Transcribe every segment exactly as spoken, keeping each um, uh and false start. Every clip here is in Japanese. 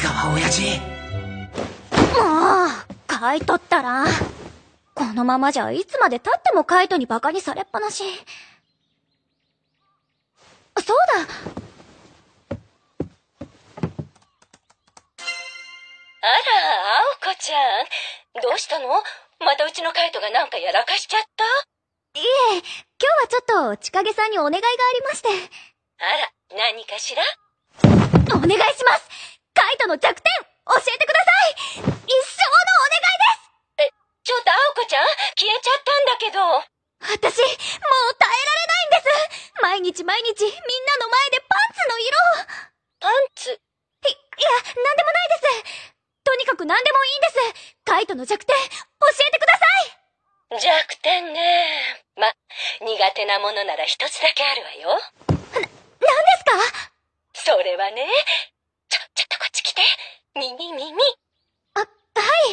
すがは親父。 もうカイトったらこのままじゃいつまで経ってもカイトにバカにされっぱなし。そうだ。 あら、青子ちゃん。どうしたの？またうちのカイトがなんかやらかしちゃった？ いえ、今日はちょっと千景さんにお願いがありまして。 あら、何かしら？ お願いします。カイトの弱点、教えてください。一生のお願いです。 え、ちょっと青子ちゃん、消えちゃったんだけど。 私、もう耐えられないんです。毎日毎日、みんなの前でパンツの色を。 パンツ？い、いや、なんでもないです。とにかく何でもいいんです。カイトの弱点、教えてください。 弱点ね。ま、苦手なものなら一つだけあるわよ。 な、なんですか？ それはね、ちょ、ちょっとこっち来て。耳耳。 あ、はい。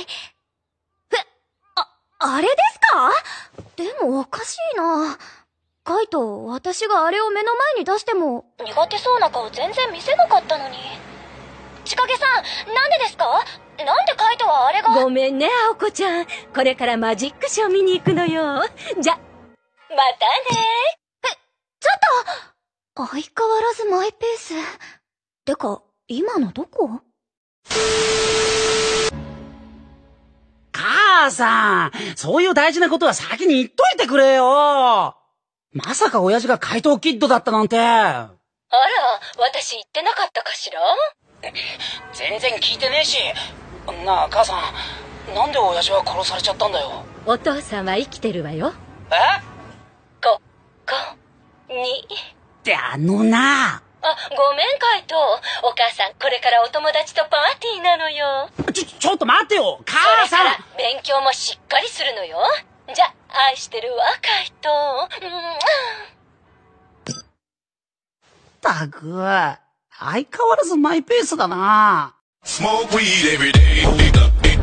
え、あ、あれですか？でもおかしいな。カイト、私があれを目の前に出しても。苦手そうな顔全然見せなかったのに。千景さん、なんでですか？なんでカイトはあれが。 ごめんね、青子ちゃん。これからマジックショー見に行くのよ。じゃ、またね。 え、ちょっと！相変わらずマイペース。てか、今のどこ？ 母さん、そういう大事なことは先に言っといてくれよ。まさか親父が怪盗キッドだったなんて。あら、 私言ってなかったかしら？ 全然聞いてねえし。なあ母さん、なんで親父は殺されちゃったんだよ。 お父さんは生きてるわよ。 え？ こ、こ、に。 ってあのな。 あ、ごめんカイト。お母さん、これからお友達とパーティーなのよ。 ちょ、ちょっと待ってよ、母さん。 それから勉強もしっかりするのよ。じゃ、愛してるわ、カイト。うん。 ったく、相変わらずマイペースだな。 Smoke weed every day.